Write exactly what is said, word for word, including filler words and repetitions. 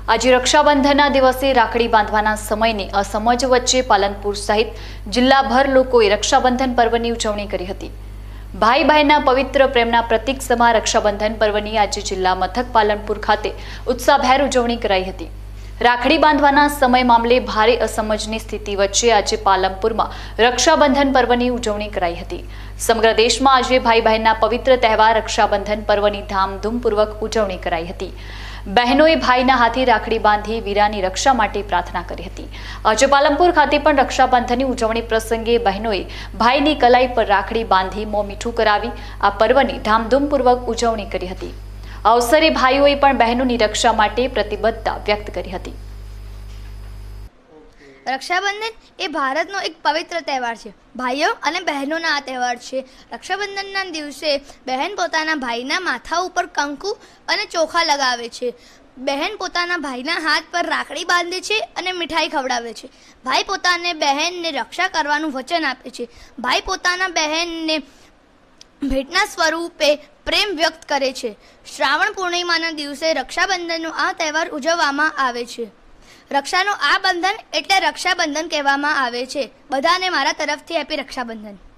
આજે રક્ષાબંધનના દિવસે રાખડી બાંધવાના સમયની અસમજ વચ્ચે પાલનપુર સહિત જિલ્લાભર લોકોએ રક્ષાબંધન પર્વની ઉજવણી કરી હતી। ભાઈ બહેનના પવિત્ર પ્રેમના પ્રતીક સમા રક્ષાબંધન પર્વની આજે જિલ્લા મથક પાલનપુર ખાતે ઉત્સાહભેર ઉજવણી કરાઈ હતી। રાખડી બાંધવાના સમય મામલે ભારે અસમજની સ્થિતિ વચ્ચે આજે પાલનપુરમાં રક્ષાબંધન પર્વની ઉજવણી કરાઈ હતી। સમગ્ર દેશમાં આજે ભાઈ બહેનના પવિત્ર તહેવાર રક્ષાબંધન પર્વની ધામધૂમપૂર્વક ઉજવણી કરાઈ હતી। બહેનોએ ભાઈના હાથે રાખડી બાંધી વીરાની રક્ષા માટે પ્રાર્થના કરી હતી। આજે પાલનપુર ખાતે પણ રક્ષાબંધનની ઉજવણી પ્રસંગે બહેનોએ ભાઈની કલાઈ પર રાખડી બાંધી મોં મીઠું કરાવી આ પર્વની ધામધૂમપૂર્વક ઉજવણી કરી હતી। અવસરે ભાઈઓએ પણ બહેનોની રક્ષા માટે પ્રતિબદ્ધતા વ્યક્ત કરી હતી। રક્ષાબંધન એ ભારતનો એક પવિત્ર તહેવાર છે। ભાઈઓ અને બહેનોના આ તહેવાર છે। રક્ષાબંધનના દિવસે બહેન પોતાના ભાઈના માથા ઉપર કંકુ અને ચોખા લગાવે છે। બહેન પોતાના ભાઈના હાથ પર રાખડી બાંધે છે અને મીઠાઈ ખવડાવે છે। ભાઈ પોતાને બહેનને રક્ષા કરવાનું વચન આપે છે। ભાઈ પોતાના બહેનને ભેટના સ્વરૂપે પ્રેમ વ્યક્ત કરે છે। શ્રાવણ પૂર્ણિમાના દિવસે રક્ષાબંધનનો આ તહેવાર ઉજવવામાં આવે છે। રક્ષાનો આ બંધન એટલે રક્ષાબંધન કહેવામાં આવે છે। બધાને મારા તરફથી હેપી રક્ષાબંધન।